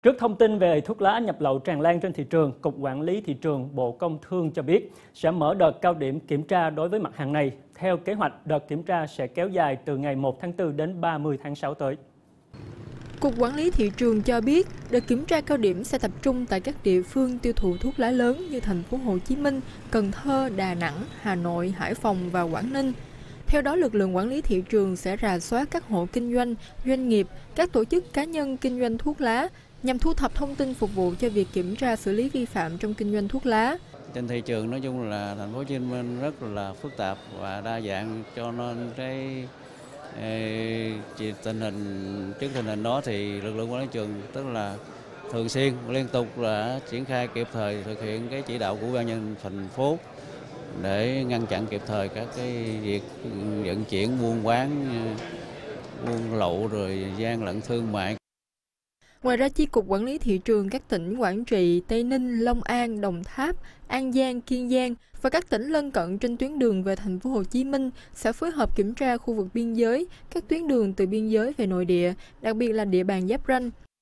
Trước thông tin về thuốc lá nhập lậu tràn lan trên thị trường, Cục Quản lý Thị trường Bộ Công Thương cho biết sẽ mở đợt cao điểm kiểm tra đối với mặt hàng này. Theo kế hoạch, đợt kiểm tra sẽ kéo dài từ ngày 1 tháng 4 đến 30 tháng 6 tới. Cục Quản lý Thị trường cho biết, đợt kiểm tra cao điểm sẽ tập trung tại các địa phương tiêu thụ thuốc lá lớn như thành phố Hồ Chí Minh, Cần Thơ, Đà Nẵng, Hà Nội, Hải Phòng và Quảng Ninh. Theo đó, lực lượng quản lý thị trường sẽ rà soát các hộ kinh doanh, doanh nghiệp, các tổ chức cá nhân kinh doanh thuốc lá nhằm thu thập thông tin phục vụ cho việc kiểm tra xử lý vi phạm trong kinh doanh thuốc lá. Trên thị trường nói chung là thành phố Hồ Chí Minh rất là phức tạp và đa dạng, cho nên trước tình hình đó thì lực lượng quản lý thị trường tức là thường xuyên liên tục là triển khai kịp thời thực hiện cái chỉ đạo của Ủy ban nhân dân thành phố để ngăn chặn kịp thời các cái việc vận chuyển buôn bán buôn lậu rồi gian lận thương mại. Ngoài ra, Chi cục Quản lý Thị trường các tỉnh Quảng Trị, Tây Ninh, Long An, Đồng Tháp, An Giang, Kiên Giang và các tỉnh lân cận trên tuyến đường về thành phố Hồ Chí Minh sẽ phối hợp kiểm tra khu vực biên giới, các tuyến đường từ biên giới về nội địa, đặc biệt là địa bàn giáp ranh.